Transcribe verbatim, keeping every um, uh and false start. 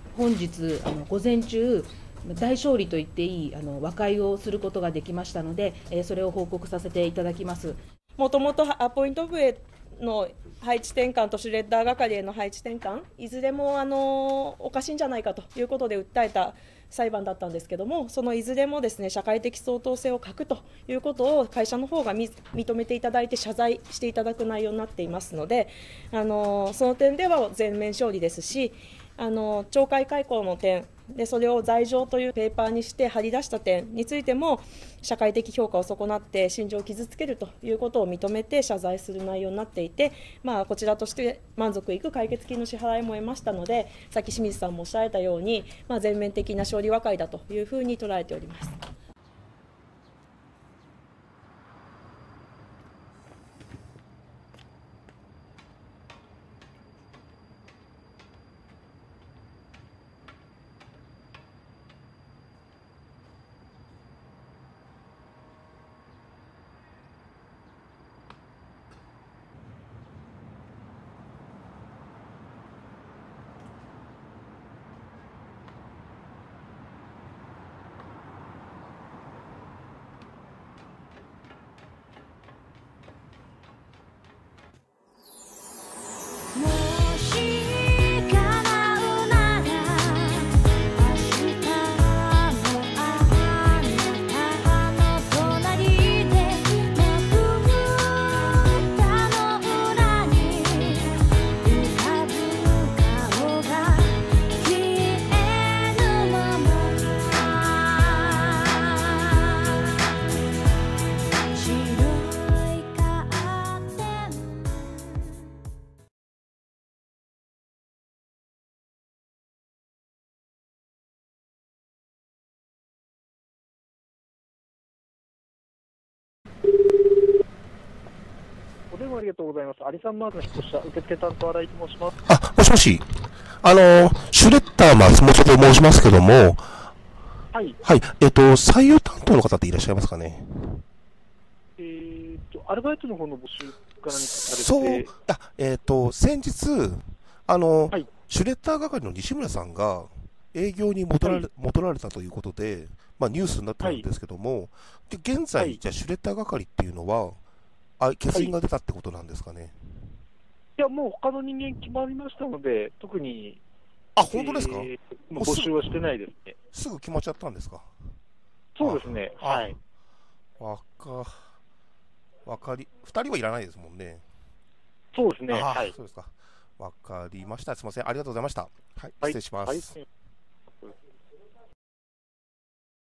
本日あの午前中、大勝利と言っていいあの和解をすることができましたので、えーそれを報告させていただきます。 もともとアポイント部への配置転換とシュレッダー係への配置転換、いずれもあのおかしいんじゃないかということで訴えた裁判だったんですけども、そのいずれもですね、社会的相当性を欠くということを会社の方が認めていただいて謝罪していただく内容になっていますので、あのその点では全面勝利ですし、あの懲戒解雇の点で、それを罪状というペーパーにして貼り出した点についても、社会的評価を損なって心情を傷つけるということを認めて謝罪する内容になっていて、まあ、こちらとして満足いく解決金の支払いも得ましたので、さっき清水さんもおっしゃられたように、まあ、全面的な勝利和解だというふうに捉えております。 もし叶うなら明日もあなたの隣でまぶたの裏に浮かぶ顔が消えぬまま白いカーテンお電話ありがとうございます。アリサンマークの引っ越し者受付担当新井と申します。 あ、もしもし。あの、シュレッダー松本と申しますけども、 はい。 はい、えっと、採用担当の方っていらっしゃいますかね。 えーと、アルバイトの方の募集か何かされて。 そう、あ、えっと、先日、あの、 はい。 シュレッダー係の西村さんが営業に戻られ、 はい戻られたということで、まあニュースになってるんですけども、で、現在、 はいじゃあシュレッダー係っていうのは、あ、欠員が出たってことなんですかね。 いや、もう他の人間決まりましたので、特に、 あ、本当ですか、 えーもう募集はしてないですね。 すぐ決まっちゃったんですか。 そうですね。 あはい。 わか、わかり、二人はいらないですもんね。 そうですね。 あ、 はい。 そうですか。わかりました。すみません。ありがとうございました。はい、 はい失礼します。 はい